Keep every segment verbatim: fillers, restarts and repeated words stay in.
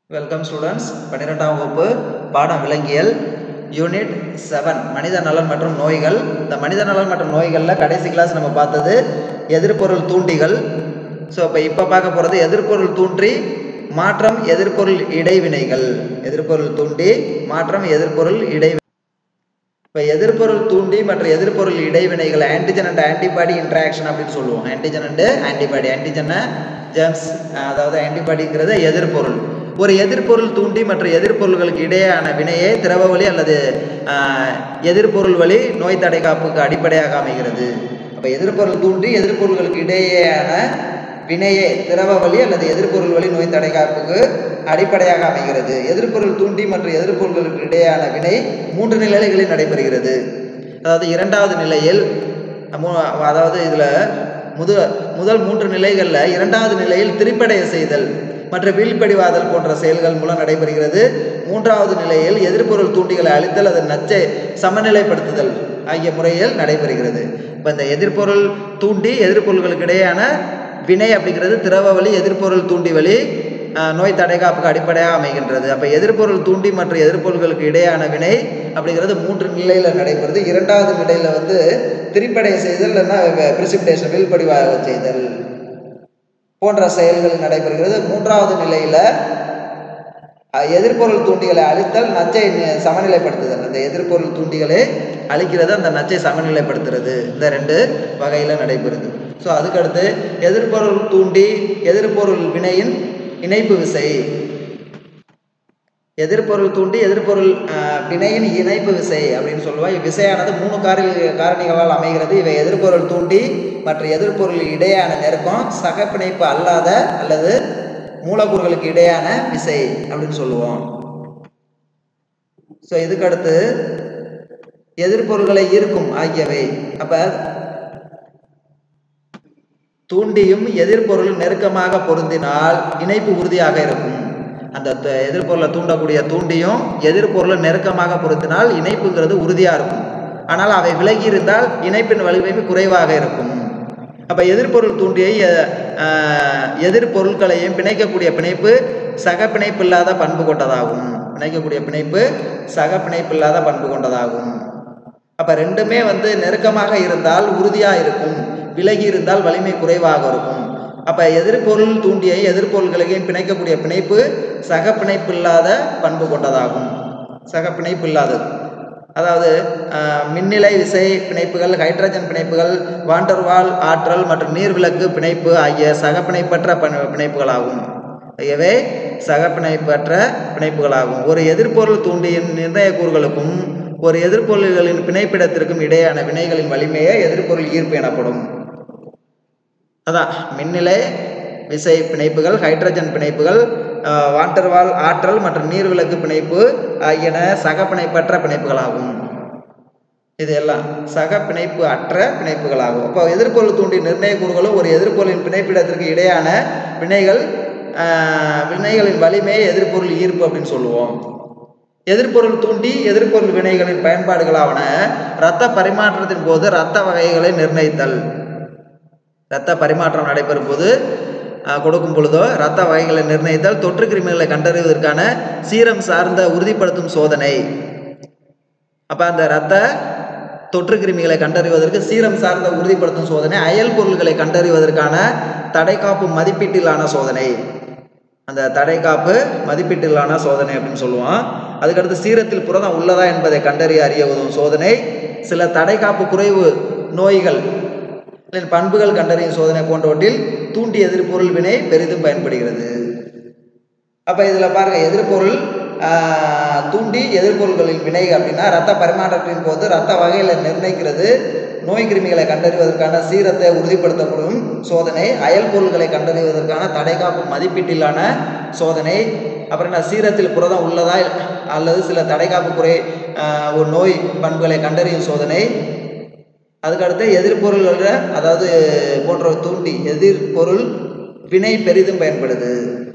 Welcome students. பன்னிரெண்டாம் வகுப்பு பாடம் விலங்கியல் யூனிட் செவன் மனித நலன் மற்றும் நோய்கள். இந்த மனித நலன் மற்றும் நோய்களில் கடைசி கிளாஸ் நம்ம பார்த்தது எதிர்பொருள் தூண்டிகள். ஸோ இப்போ இப்போ பார்க்க போகிறது எதிர்பொருள் தூண்டி மாற்றம் எதிர்பொருள் இடைவினைகள். எதிர்பொருள் தூண்டி மாற்றம் எதிர்பொருள் இடைவினை. இப்போ எதிர்பொருள் தூண்டி மற்றும் எதிர்பொருள் இடைவினைகள் ஆன்டிஜன் அண்ட் ஆன்டிபாடி இன்ட்ராக்ஷன் அப்படின்னு சொல்லுவோம். Antigen and antibody. ஆன்டிஜனை ஜெர்ம்ஸ், அதாவது ஆன்டிபாடிங்கிறது எதிர்பொருள். ஒரு எதிர்பொருள் தூண்டி மற்ற எதிர்பொருள்களுக்கு இடையேயான வினையே திரவ வழி அல்லது எதிர்பொருள் வழி நோய் தடை காப்புக்கு அடிப்படையாக அமைகிறது. அப்போ எதிர்பொருள் தூண்டி எதிர்பொருள்களுக்கு இடையேயான வினையே திரவ வழி அல்லது எதிர்பொருள் வழி நோய் தடை காப்புக்கு அடிப்படையாக அமைகிறது. எதிர்பொருள் தூண்டி மற்றும் எதிர்பொருள்களுக்கு இடையேயான வினை மூன்று நிலைகளில் நடைபெறுகிறது. அதாவது இரண்டாவது நிலையில், அதாவது இதில் முதல் முதல் மூன்று நிலைகளில் இரண்டாவது நிலையில் திரிப்படைய செய்தல் மற்ற வீழ்படிவாதல் போன்ற செயல்கள் மூலம் நடைபெறுகிறது. மூன்றாவது நிலையில் எதிர்பொருள் தூண்டிகளை அழித்தல் அதன் நச்சை சமநிலைப்படுத்துதல் ஆகிய முறையில் நடைபெறுகிறது. இப்போ இந்த எதிர்பொருள் தூண்டி எதிர்பொருள்களுக்கு இடையேயான வினை அப்படிங்கிறது திரவ வழி எதிர்பொருள் தூண்டி வழி நோய் தடைகாப்புக்கு அடிப்படையாக அமைகின்றது. அப்போ எதிர்பொருள் தூண்டி மற்றும் எதிர்பொருள்களுக்கு இடையான வினை அப்படிங்கிறது மூன்று நிலையில் நடைபெறுது. இரண்டாவது நிலையில் வந்து திரிப்படைய செய்தல் இல்லைன்னா பிரிசிபிடேஷன் வீழ்படிவாக செய்தல் போன்ற செயல்கள் நடைபெறுகிறது. மூன்றாவது நிலையில் எதிர்பொருள் தூண்டிகளை அழித்தல் நச்சை சமநிலைப்படுத்துதல். அந்த எதிர்பொருள் தூண்டிகளை அழிக்கிறது, அந்த நச்சை சமநிலைப்படுத்துறது. இந்த ரெண்டு வகையில் நடைபெறுது. ஸோ அதுக்கடுத்து எதிர்பொருள் தூண்டி எதிர்பொருள் வினையின் இணைப்பு விசை. எதிர்பொருள் தூண்டி எதிர்பொருள் வினையின் இணைப்பு விசை அப்படின்னு சொல்லுவோம். இவ்விசையானது மூணு காரி காரணிகளால் அமைகிறது. இவை எதிர்பொருள் தூண்டி மற்ற எதிர்பொருள் இடையான நெருக்கம், சகப்பிணைப்பு அல்லாத அல்லது மூலக்கூறுகளுக்கு இடையான விசை அப்படின்னு சொல்லுவோம். ஸோ இதுக்கடுத்து எதிர்பொருள்களை ஈர்க்கும் ஆகியவை. அப்ப தூண்டியும் எதிர்பொருள் நெருக்கமாக பொருந்தினால் இணைப்பு உறுதியாக இருக்கும். அந்த எதிர்பொருளை தூண்டக்கூடிய தூண்டியும் எதிர்பொருளை நெருக்கமாக பொருத்தினால் இணைப்புங்கிறது உறுதியாக இருக்கும். ஆனால் அவை விலகி இருந்தால் இணைப்பின் வலிமை குறைவாக இருக்கும். அப்போ எதிர்பொருள் தூண்டியை எதிர்பொருட்களையும் பிணைக்கக்கூடிய பிணைப்பு சக பிணைப்பு இல்லாத பண்பு கொண்டதாகும். பிணைக்கக்கூடிய பிணைப்பு சக பிணைப்பு இல்லாத பண்பு கொண்டதாகும். அப்போ ரெண்டுமே வந்து நெருக்கமாக இருந்தால் உறுதியாக இருக்கும், விலகி இருந்தால் வலிமை குறைவாக இருக்கும். அப்போ எதிர்பொருள் தூண்டியை எதிர்பொருள்களையும் பிணைக்கக்கூடிய பிணைப்பு சக பிணைப்பு இல்லாத பண்பு கொண்டதாகும். சக பிணைப்பு இல்லாதது, அதாவது மின்னிலை விசை பிணைப்புகள், ஹைட்ரஜன் பிணைப்புகள், வாண்டர்வால் ஆற்றல் மற்றும் நீர்விளக்கு பிணைப்பு ஆகிய சக பிணைப்பற்ற பிணைப்புகளாகும். ஆகியவை சக பிணைப்பற்ற பிணைப்புகளாகும். ஒரு எதிர்பொருள் தூண்டியின் நிர்ணய கூறுகளுக்கும் ஒரு எதிர்பொருள்களின் பிணைப்பிடத்திற்கும் இடையான வினைகளின் வலிமையே எதிர்பொருள் ஈர்ப்பு எனப்படும். அதான் மின்னிலை விசை பிணைப்புகள், ஹைட்ரஜன் பிணைப்புகள், வாண்டர்வால் ஆற்றல் மற்றும் நீர்விளக்கு பிணைப்பு ஆகியன சக பிணைப்பற்ற பிணைப்புகளாகும். இது எல்லாம் சக பிணைப்பு அற்ற பிணைப்புகளாகும். அப்போ எதிர்பொருள் தூண்டி நிர்ணய கூறுகளும் ஒரு எதிர்பொருளின் பிணைப்பிடத்திற்கு இடையான வினைகள் வினைகளின் வலிமையை எதிர்பொருள் ஈர்ப்பு அப்படின்னு சொல்லுவோம். எதிர்பொருள் தூண்டி எதிர்பொருள் வினைகளின் பயன்பாடுகளாவன இரத்த பரிமாற்றத்தின் போது இரத்த வகைகளை நிர்ணயித்தல். இரத்த பரிமாற்றம் நடைபெறும் போது கொடுக்கும் பொழுதோ இரத்த வகைகளை நிர்ணயித்தல், தொற்று கிருமிகளை கண்டறிவதற்கான சீரம் சார்ந்த உறுதிப்படுத்தும் சோதனை. அப்போ அந்த இரத்த தொற்று கிருமிகளை கண்டறிவதற்கு சீரம் சார்ந்த உறுதிப்படுத்தும் சோதனை, அயல் பொருள்களை கண்டறிவதற்கான தடைக்காப்பு மதிப்பீட்டிலான சோதனை. அந்த தடைக்காப்பு மதிப்பீட்டிலான சோதனை அப்படின்னு சொல்லுவோம். அதுக்கடுத்து சீரத்தில் புரதம் உள்ளதா என்பதை கண்டறிய அறிய உதவும் சோதனை, சில தடைக்காப்பு குறைவு நோய்கள் பண்புகள் கண்டறியும் சோதனை போன்றவற்றில் தூண்டி எதிர்பொருள் வினை பெரிதும் பயன்படுகிறது. அப்போ இதில் பாருங்க, எதிர்பொருள் தூண்டி எதிர்பொருள்களின் வினை அப்படின்னா இரத்த பரிமாற்றத்தின் போது இரத்த வகைகளை நிர்ணயிக்கிறது, நோய் கிருமிகளை கண்டறிவதற்கான சீரத்தை உறுதிப்படுத்தப்படும் சோதனை, அயல் பொருள்களை கண்டறிவதற்கான தடைக்காப்பு மதிப்பீட்டிலான சோதனை, அப்புறம் என்ன சீரத்தில் புரதம் உள்ளதா அல்லது சில தடைக்காப்பு குறை ஒரு நோய் பண்புகளை கண்டறியும் சோதனை. அதுக்கடுத்து எதிர்பொருள் அதாவது போன்ற தூண்டி எதிர்பொருள் வினை பெரிதும் பயன்படுது.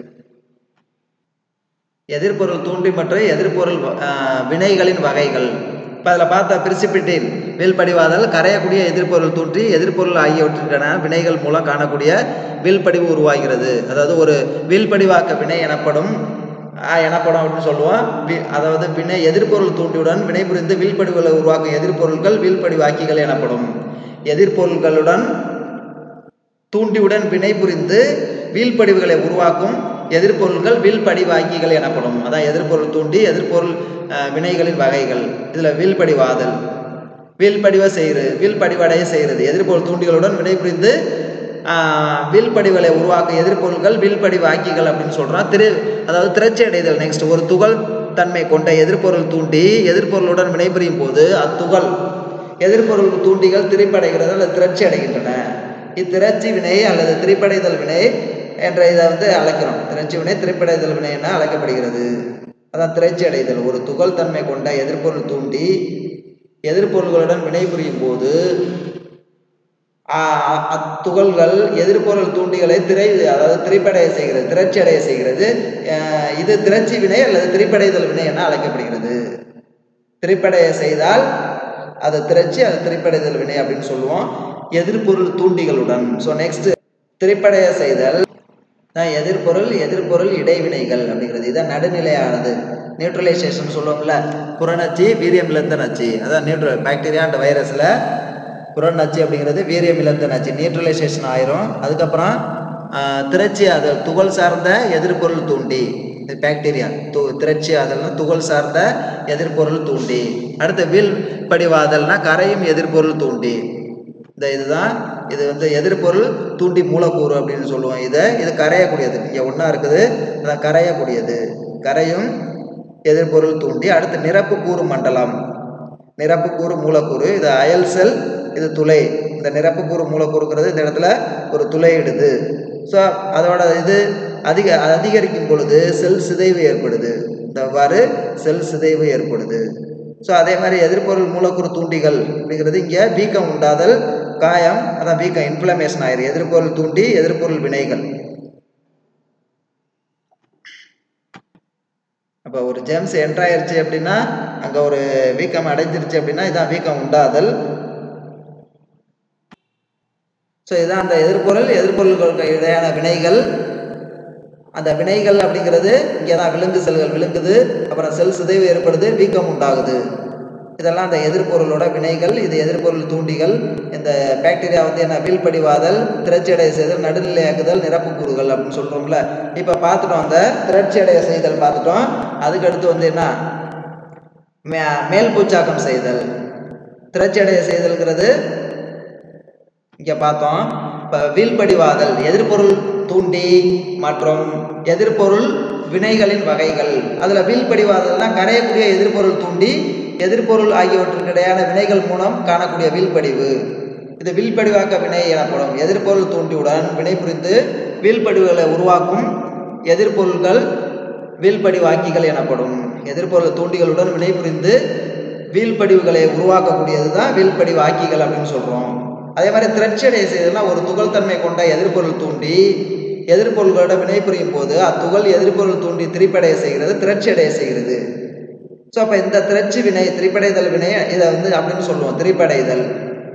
எதிர்பொருள் தூண்டி மற்றும் எதிர்பொருள் வினைகளின் வகைகள். இப்போ அதில் பார்த்தா பிரிசிபிட்டின் வீழ்படிவாதல், கரையக்கூடிய எதிர்பொருள் தூண்டி எதிர்பொருள் ஆகியவற்றிற்கான வினைகள் மூலம் காணக்கூடிய வீழ்படிவு உருவாகிறது. அதாவது ஒரு வீழ்படிவாக்க வினை எனப்படும் எனப்படும் அப்படின்னு சொல்லுவோம். அதாவது வினை எதிர்பொருள் தூண்டியுடன் வினைபுரிந்து வீழ்படிவுகளை உருவாக்கும் எதிர்பொருள்கள் வீழ்படிவாக்கிகள் எனப்படும். எதிர்பொருள்களுடன் தூண்டியுடன் வினைபுரிந்து வீழ்படிவுகளை உருவாக்கும் எதிர்பொருள்கள் வீழ்படிவாக்கிகள் எனப்படும். அதான் எதிர்பொருள் தூண்டி எதிர்பொருள் வினைகளின் வகைகள். இதுல வீழ்படிவாதல், வீழ்படிவ செய்கிறது, வீழ்படிவடைய செய்கிறது. எதிர்பொருள் தூண்டிகளுடன் வினைபுரிந்து வீழ்படிவுகளை உருவாக்க எதிர்பொருள்கள் வீழ்படிவாக்கிகள் அப்படின்னு சொல்றோம். திரு அதாவது திரட்சி அடைதல். நெக்ஸ்ட், ஒரு துகள் தன்மை கொண்ட எதிர்பொருள் தூண்டி எதிர்பொருளுடன் வினைபுரியும் போது அத்துகள் எதிர்பொருள் தூண்டிகள் திரிப்படைகிறது அல்லது திரட்சி அடைகின்றன. இத்திரட்சி வினை அல்லது திரிப்படைதல் வினை என்ற இதை வந்து அழைக்கிறோம். திரட்சி வினை திரிப்படைதல் வினை என அழைக்கப்படுகிறது. அதான் திரட்சி அடைதல். ஒரு துகள் தன்மை கொண்ட எதிர்பொருள் தூண்டி எதிர்பொருள்களுடன் வினைபுரியும் போது அத்துகள்கள் எதிர்பொருள் தூண்டிகளை திரை அதாவது திரைப்படைய செய்கிறது, திரட்சி அடைய செய்கிறது. இது திரட்சி வினை அல்லது திரைப்படைதல் வினை என அழைக்கப்படுகிறது. திரைப்படைய செய்தால் அது திரட்சி, அது திரைப்படைதல் வினை அப்படின்னு சொல்லுவோம். எதிர்பொருள் தூண்டிகளுடன். ஸோ நெக்ஸ்ட், திரைப்படைய செய்தல் எதிர்பொருள் எதிர்பொருள் இடைவினைகள் அப்படிங்கிறது. இதான் நடுநிலையானது. நியூட்ரலைசேஷன் சொல்லுவோம்ல, புறநச்சு வீரியம் இழந்த நச்சு. அதான் நியூட்ரல் பாக்டீரியா அண்ட் வைரஸ்ல புறநச்சு அப்படிங்கிறது வீரியம் இழந்த நச்சு, நியூட்ரலைசேஷன் ஆயிரும். அதுக்கப்புறம் திரட்சி அதல் துகள் சார்ந்த எதிர்பொருள் தூண்டி, பாக்டீரியா து திரட்சி அதல்னா துகள் சார்ந்த எதிர்பொருள் தூண்டி. அடுத்து வீழ் படிவாதல்னா கரையும் எதிர்பொருள் தூண்டி. இந்த இதுதான் இது வந்து எதிர்பொருள் தூண்டி மூலக்கூறு அப்படின்னு சொல்லுவோம். இதை இது கரையக்கூடியது. இங்கே ஒன்றா இருக்குது, அதான் கரையக்கூடியது, கரையும் எதிர்பொருள் தூண்டி. அடுத்து நிரப்பு கூறு மண்டலம், நிரப்பு கூறு மூலக்கூறு. இது அயல் செல், இது துளை. இந்த நிரப்பு கூறு மூலக்கூறுங்கிறது இந்த இடத்துல ஒரு துளையிடுது. ஸோ அதோட இது அதிக அதிகரிக்கும் பொழுது செல் சிதைவு ஏற்படுது. இந்தவாறு செல் சிதைவு ஏற்படுது. ஸோ அதே மாதிரி எதிர்பொருள் மூலக்கூறு தூண்டிகள் அப்படிங்கிறது இங்கே வீக்கம் உண்டாதல், காயம், அதான் வீக்கம், இன்ஃப்ளமேஷன் ஆயிரு. எதிர்பொருள் தூண்டி எதிர்பொருள் வினைகள். அப்போ ஒரு ஜெர்ம்ஸ் என்ட்ராயிருச்சு அப்படின்னா அங்கே ஒரு வீக்கம் அடைஞ்சிருச்சு அப்படின்னா இதான் வீக்கம் உண்டாதல். ஸோ இதுதான் அந்த எதிர்பொருள் எதிர்பொருள்களுக்கு இடையான வினைகள். அந்த வினைகள் அப்படிங்கிறது இங்கே தான் விலங்கு செல்கள் விழுங்குது, அப்புறம் செல் சிதைவு ஏற்படுது, வீக்கம் உண்டாகுது. இதெல்லாம் அந்த எதிர்பொருளோட வினைகள். இது எதிர்பொருள் தூண்டிகள். இந்த பாக்டீரியா வந்து என்ன வீழ்படிவாதல், திரட்சி அடைய செய்தல், நடுநிலையாக்குதல், நிரப்பு கூறுகள் அப்படின்னு சொல்றோம்ல. இப்போ பார்த்துட்டோம், அந்த திரட்சி அடைய செய்தல் பார்த்துட்டோம். அதுக்கு அடுத்து வந்து என்ன, மேல் பூச்சாக்கம் செய்தல். திரட்சி அடைய செய்தல்ங்கிறது இங்கே பார்த்தோம். இப்போ வீழ்படிவாதல் எதிர்பொருள் தூண்டி மற்றும் எதிர்பொருள் வினைகளின் வகைகள். அதில் வீழ்படிவாதல்னா கரையக்கூடிய எதிர்பொருள் தூண்டி எதிர்பொருள் ஆகியவற்றுக்கு இடையான வினைகள் மூலம் காணக்கூடிய வீழ்படிவு. இது வீழ்படிவாக்க வினை எனப்படும். எதிர்பொருள் தூண்டியுடன் வினை புரிந்து வீழ்படிவுகளை உருவாக்கும் எதிர்பொருள்கள் வீழ்படிவாக்கிகள் எனப்படும். எதிர்பொருள் தூண்டிகளுடன் வினை புரிந்து வீழ்படிவுகளை உருவாக்கக்கூடியது தான் வீழ்படிவாக்கிகள் அப்படின்னு சொல்கிறோம். அதே மாதிரி திரட்சி அடைய செய்தல்னா ஒரு துகள் தன்மை கொண்ட எதிர்பொருள் தூண்டி எதிர்பொருள்களோட வினை புரியும் போது அத்துகள் எதிர்பொருள் தூண்டி திரிப்படைய செய்கிறது, திரட்சி அடைய செய்கிறது. ஸோ அப்போ இந்த திரட்சி வினை திரிப்படைதல் வினை இதை வந்து அப்படின்னு சொல்லுவோம், திரிப்படைதல்.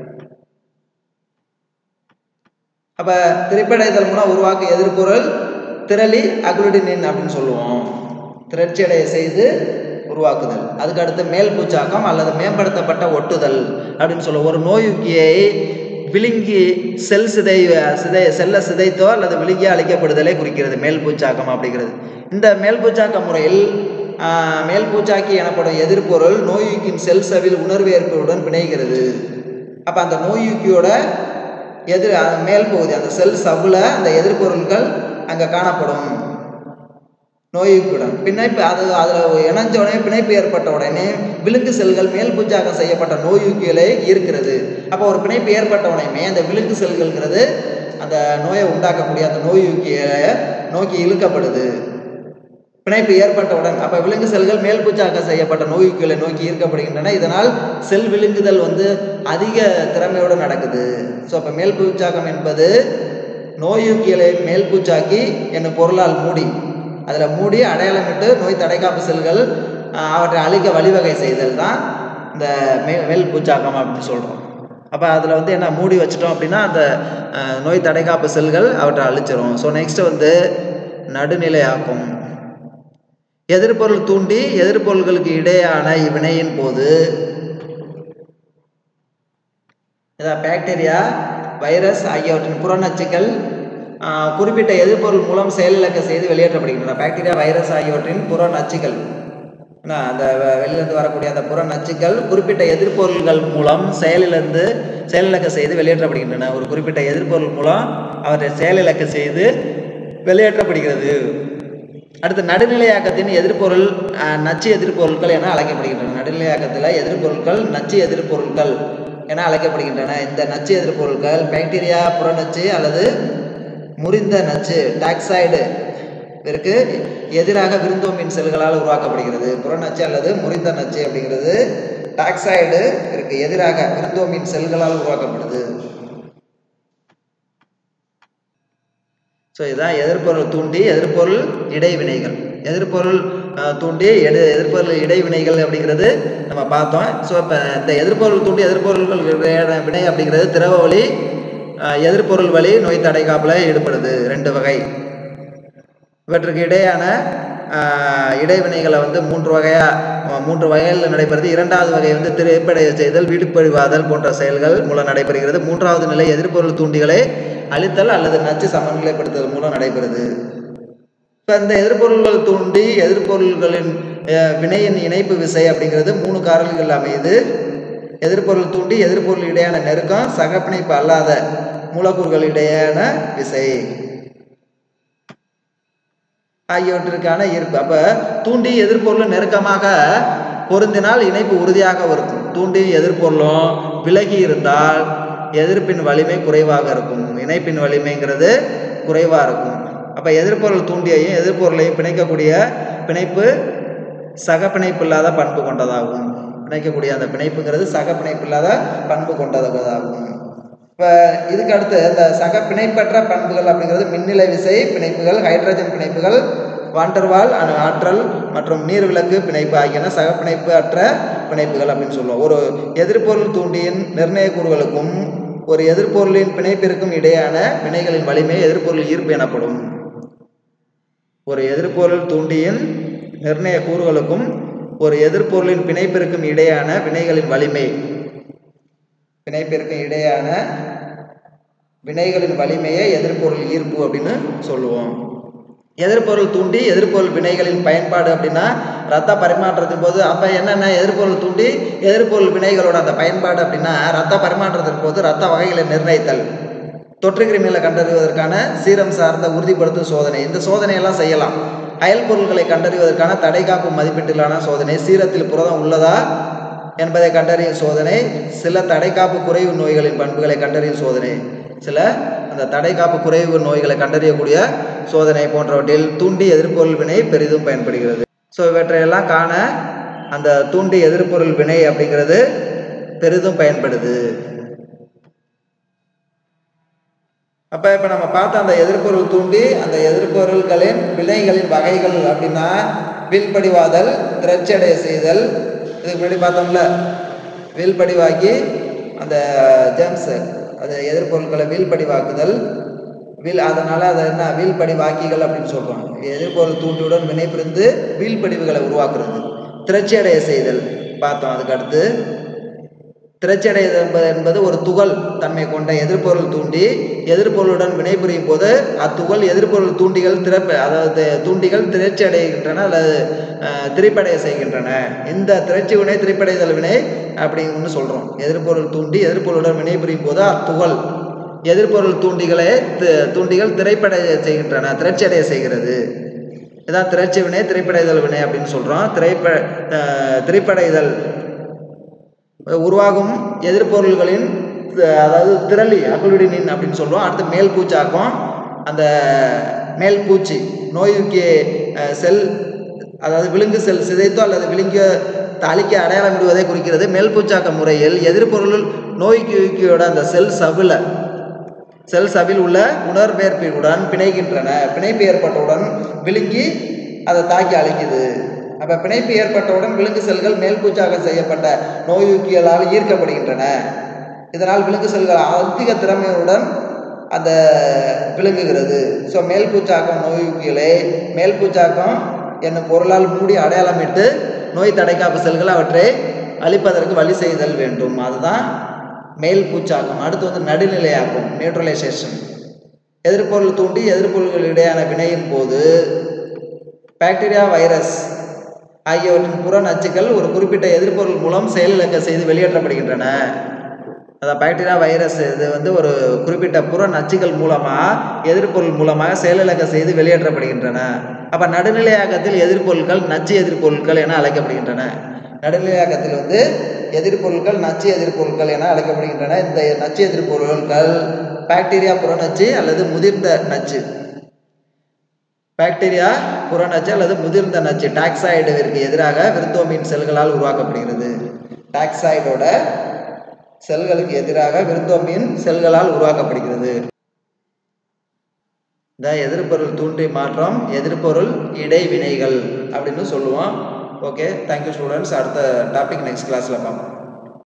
அப்போ திரிப்படைதல் மூலம் உருவாக்க எதிர்பொருள் திரளி அகுலிடினின் அப்படின்னு சொல்லுவோம். திரட்சி அடைய செய்து உருவாக்குதல். அதுக்கு அடுத்து மேல் பூச்சாக்கம் அல்லது மேம்படுத்தப்பட்ட ஒட்டுதல் அப்படின்னு சொல்லுவோம். ஒரு நோயுக்கியை விழுங்கி செல் சிதை சிதை செல்ல சிதைத்தோ அல்லது விழுங்கிய அழிக்கப்படுதலை குறிக்கிறது மேல் பூச்சாக்கம் அப்படிங்கிறது. இந்த மேல் பூச்சாக்க முறையில் மேல் பூச்சாக்கி எனப்படும் எதிர்பொருள் நோயுக்கின் செல் சவில் உணர்வு ஏற்புடன் பிணைகிறது. அப்போ அந்த நோயுக்கியோட எதிர் மேல் பகுதி அந்த செல் சவ்வில் அந்த எதிர்பொருள்கள் அங்கே காணப்படும் நோயுக்கியுடன். பிணைப்பு அது அதில் இணைஞ்ச உடனே பிணைப்பு ஏற்பட்ட உடனே விலங்கு செல்கள் மேல் பூச்சாக்கம் செய்யப்பட்ட நோயுக்கிகளை ஈர்க்கிறது. அப்போ ஒரு பிணைப்பு ஏற்பட்ட உடனே அந்த விலங்கு செல்கள்ங்கிறது அந்த நோயை உண்டாக்கக்கூடிய அந்த நோயுக்கியை நோக்கி இழுக்கப்படுது. பிணைப்பு ஏற்பட்டவுடன் அப்போ விலங்கு செல்கள் மேல் பூச்சாக்கம் செய்யப்பட்ட நோயுக்கிகளை நோக்கி ஈர்க்கப்படுகின்றன. இதனால் செல் விழுங்குதல் வந்து அதிக திறமையோடு நடக்குது. ஸோ அப்போ மேல் பூச்சாக்கம் என்பது நோயுக்கிகளை மேல் பூச்சாக்கி என்னும் பொருளால் மூடி அதில் மூடி அடையாளமிட்டு நோய் தடைக்காப்பு செல்கள் அவற்றை அழிக்க வழிவகை செய்தல் தான் இந்த மே மேல் பூச்சாக்கம் அப்படின்னு சொல்கிறோம். அப்போ அதில் வந்து என்ன மூடி வச்சிட்டோம் அப்படின்னா அந்த நோய் தடைக்காப்பு செல்கள் அவற்றை அழிச்சிரும். ஸோ நெக்ஸ்ட் வந்து நடுநிலையாக்கும். எதிர்பொருள் தூண்டி எதிர்பொருள்களுக்கு இடையான இவ்வினையின் போது பாக்டீரியா, வைரஸ் ஆகியவற்றின் புறநச்சுக்கள் குறிப்பிட்ட எதிர்பொருள் மூலம் செயலிழக்க செய்து வெளியேற்றப்படுகின்றன. பாக்டீரியா, வைரஸ் ஆகியவற்றின் புறநச்சுக்கள், அந்த வெளியிலிருந்து வரக்கூடிய அந்த புறநச்சுக்கள் குறிப்பிட்ட எதிர்பொருள்கள் மூலம் செயலிலிருந்து செயலிழக்க செய்து வெளியேற்றப்படுகின்றன. ஒரு குறிப்பிட்ட எதிர்பொருள் மூலம் அவற்றை செயலிழக்க செய்து வெளியேற்றப்படுகிறது. அடுத்து நடுநிலையாக்கத்தின் எதிர்பொருள் நச்சு எதிர்பொருட்கள் என அழைக்கப்படுகின்றன. நடுநிலையாக்கத்தில் எதிர்பொருட்கள் நச்சு எதிர்பொருட்கள் என அழைக்கப்படுகின்றன. இந்த நச்சு எதிர்பொருட்கள் பாக்டீரியா புறநச்சு அல்லது முறிந்த நச்சு டாக்சைடு இதற்கு எதிராக விருந்தோம்பின் செல்களால் உருவாக்கப்படுகிறது. புறநச்சு அல்லது முறிந்த நச்சு அப்படிங்கிறது டாக்சைடு இதற்கு எதிராக விருந்தோம்பின் செல்களால் உருவாக்கப்படுது. ஸோ இதுதான் எதிர்பொருள் தூண்டி எதிர்பொருள் இடைவினைகள். எதிர்பொருள் தூண்டி எடு எதிர்பொருள் இடைவினைகள் அப்படிங்கிறது நம்ம பார்த்தோம். ஸோ இப்போ இந்த எதிர்பொருள் தூண்டி எதிர்பொருள்கள் வினை அப்படிங்கிறது திரவ வழி, எதிர்பொருள் வழி நோய் தடைக்காப்பில் ஈடுபடுது. ரெண்டு வகை. இவற்றுக்கு இடையான இடைவினைகளை வந்து மூன்று வகையாக மூன்று வகைகளில் நடைபெறுது. இரண்டாவது வகை வந்து திரைப்படைய செய்தல், வீடுபழிவாதல் போன்ற செயல்கள் மூலம் நடைபெறுகிறது. மூன்றாவது நிலை எதிர்பொருள் தூண்டிகளை அழித்தல் அல்லது நச்சு சமநிலைப்படுத்துதல் மூலம் நடைபெறுது. இப்போ இந்த எதிர்பொருள்கள் தூண்டி எதிர்பொருள்களின் வினையின் இணைப்பு விசை அப்படிங்கிறது மூணு காரணிகள் அமையுது. எதிர்பொருள் தூண்டி எதிர்பொருள் இடையான நெருக்கம், சகப்பிணைப்பு அல்லாத மூலக்கூறுகள் இடையான விசை ஆகியவற்றிற்கான ஈர்ப்பு. அப்போ தூண்டி எதிர்பொருள் நெருக்கமாக பொருந்தினால் இணைப்பு உறுதியாக இருக்கும். தூண்டி எதிர்பொருளும் விலகி இருந்தால் எதிர்ப்பின் வலிமை குறைவாக இருக்கும். இணைப்பின் வலிமைங்கிறது குறைவாக இருக்கும். அப்போ எதிர்பொருள் தூண்டியையும் எதிர்பொருளையும் பிணைக்கக்கூடிய பிணைப்பு சகப்பிணைப்பு இல்லாத பண்பு கொண்டதாகும். பிணைக்கக்கூடிய அந்த பிணைப்புங்கிறது சகப்பிணைப்பு இல்லாத பண்பு கொண்டதாகும். இப்போ இதுக்கு அடுத்து இந்த சக பிணைப்பற்ற பண்புகள் அப்படிங்கிறது மின்னிலை விசை பிணைப்புகள், ஹைட்ரஜன் பிணைப்புகள், வாண்டர்வால் ஆற்றல் மற்றும் நீர்விளக்கு பிணைப்பு ஆகியன சகப்பிணைப்பு அற்ற பிணைப்புகள் அப்படின்னு சொல்லுவோம். ஒரு எதிர்பொருள் தூண்டியின் நிர்ணய கூறுகளுக்கும் ஒரு எதிர்பொருளின் பிணைப்பிற்கும் இடையான வினைகளின் வலிமை எதிர்பொருள் ஈர்ப்பு எனப்படும். ஒரு எதிர்பொருள் தூண்டியின் நிர்ணய கூறுகளுக்கும் ஒரு எதிர்பொருளின் பிணைப்பிற்கும் இடையான வினைகளின் வலிமை பிணைப்பிற்கு இடையான வினைகளின் வலிமையை எதிர்பொருள் ஈர்ப்பு அப்படின்னு சொல்லுவோம். எதிர்பொருள் தூண்டி எதிர்பொருள் வினைகளின் பயன்பாடு அப்படின்னா ரத்த பரிமாற்றத்தின் போது அப்போ என்னென்ன எதிர்பொருள் தூண்டி எதிர்பொருள் வினைகளோட அந்த பயன்பாடு அப்படின்னா ரத்த பரிமாற்றத்தின் போது ரத்த வகைகளை நிர்ணயித்தல், தொற்று கிருமிகளை கண்டறிவதற்கான சீரம் சார்ந்த உறுதிப்படுத்தும் சோதனை, இந்த சோதனையெல்லாம் செய்யலாம். அயல் பொருட்களை கண்டறிவதற்கான தடைக்காப்பு மதிப்பீட்டிலான சோதனை, சீரத்தில் புரதம் உள்ளதா என்பதை கண்டறியும் சோதனை, சில தடைக்காப்பு குறைவு நோய்களின் பண்புகளை கண்டறியும் சோதனை, சில அந்த தடைக்காப்பு குறைவு நோய்களை கண்டறியக்கூடிய சோதனை போன்றவற்றில் தூண்டி எதிர்பொருள் வினை பெரிதும் பயன்படுகிறது. ஸோ இவற்றையெல்லாம் காண அந்த தூண்டி எதிர்பொருள் வினை அப்படிங்கிறது பெரிதும் பயன்படுது. அப்போ இப்போ நம்ம பார்த்த அந்த எதிர்பொருள் தூண்டி அந்த எதிர்பொருள்களின் வினைகளின் வகைகள் அப்படின்னா வீழ்படிவாதல், திரட்சியடைய செய்தல், இதுக்கு முன்னாடி பார்த்தோம்ல வீழ்படிவாக்கி அந்த ஜெம்ஸ் அது எதிர்பொருட்களை வீழ்படிவாக்குதல், வீழ் அதனால் அதை என்ன வீழ்படிவாக்கிகள் அப்படின்னு சொல்கிறோம். எதிர்பொருள் தூண்டியுடன் வினைபுரிந்து வீழ்படிவுகளை உருவாக்குறது. திரட்சியடைய செய்தல் பார்த்தோம். அதுக்கு அடுத்து திரட்சியடைதல் என்பது என்பது ஒரு துகள் தன்மை கொண்ட எதிர்பொருள் தூண்டி எதிர்பொருளுடன் வினைபுரியும் போது அத்துகள் எதிர்பொருள் தூண்டிகள் திறப்ப அதாவது தூண்டிகள் திரட்சி அடைகின்றன அல்லது திரிப்படைய செய்கின்றன. இந்த திரட்சி வினை திரிப்படைதல் வினை அப்படின்னு சொல்கிறோம். எதிர்பொருள் தூண்டி எதிர்பொருளுடன் வினைபுரியும் போது அத்துகள் எதிர்பொருள் தூண்டிகளை தூண்டிகள் திரைப்படைய செய்கின்றன, திரட்சி அடைய செய்கிறது. இதான் திரட்சி வினை திரைப்படைதல் வினை அப்படின்னு சொல்கிறோம். திரைப்ப திரைப்படைதல் உருவாகும் எதிர்பொருள்களின் அதாவது திரளி அகுலுடினின் அப்படின்னு சொல்லுவோம். அடுத்து மேல் பூச்சாக்கம், அந்த மேல் பூச்சி நோய்க்கு செல் அதாவது விலங்கு செல் சிதைத்தோ அல்லது விலங்கு அழிக்க அடையாளம் விடுவதை குறிக்கிறது. மேல் பூச்சாக்க முறையில் எதிர்பொருள் நோய்க்கியோட அந்த செல் சவில செல் சவில் உள்ள உணர்வேற்பியுடன் பிணைகின்றன. பிணைப்பு ஏற்பட்டவுடன் விழுங்கி அதை தாக்கி அழிக்குது. அப்போ பிணைப்பு ஏற்பட்டவுடன் விலங்கு செல்கள் மேல் பூச்சாக்கம் செய்யப்பட்ட நோயூக்கிகளால் ஈர்க்கப்படுகின்றன. இதனால் விலங்கு செல்கள் அதிக திறமையுடன் அந்த விளங்குகிறது. ஸோ மேல் பூச்சாக்கம் நோயூக்கிகளை மேல் பூச்சாக்கம் என்னும் பொருளால் மூடி அடையாளமிட்டு நோய் தடைக்காப்பு செல்கள் அவற்றை அழிப்பதற்கு வழி செய்தல் வேண்டும். அதுதான் மேல் பூச்சாக்கும். அடுத்து வந்து நடுநிலையாக்கும், நியூட்ரலைசேஷன். எதிர்பொருள் தூண்டி எதிர்பொருள்கள் இடையான வினையின் போது பாக்டீரியா, வைரஸ் ஆகியவற்றின் புற நச்சுக்கள் ஒரு குறிப்பிட்ட எதிர்பொருள் மூலம் செயலிழக்க செய்து வெளியேற்றப்படுகின்றன. அதான் பாக்டீரியா, வைரஸ் இது வந்து ஒரு குறிப்பிட்ட புற நச்சுக்கள் மூலமாக எதிர்பொருள் மூலமாக செயலிழக்க செய்து வெளியேற்றப்படுகின்றன. அப்போ நடுநிலையாக்கத்தில் எதிர்பொருட்கள் நச்சு எதிர்பொருட்கள் என அழைக்கப்படுகின்றன. நடுநிலையாக்கத்தில் வந்து எதிர்பொருட்கள் நச்சு எதிர்பொருட்கள் என அழைக்கப்படுகின்றன. இந்த நச்சு எதிர்பொருட்கள் பாக்டீரியா புறநச்சு அல்லது முதிர்ந்த நச்சு, பாக்டீரியா புறநச்சு அல்லது முதிர்ந்த நச்சு டாக்ஸாய்டுவிற்கு எதிராக விருந்தோம்பியின் செல்களால் உருவாக்கப்படுகிறது. டாக்ஸாய்டோட செல்களுக்கு எதிராக விருந்தோம்பியின் செல்களால் உருவாக்கப்படுகிறது. இந்த எதிர்பொருள் தூண்டி மாற்றம் எதிர்பொருள் இடைவினைகள் அப்படின்னு சொல்லுவோம். Okay, thank you students. அடுத்த டாபிக் நெக்ஸ்ட் கிளாஸில் பார்ப்போம்.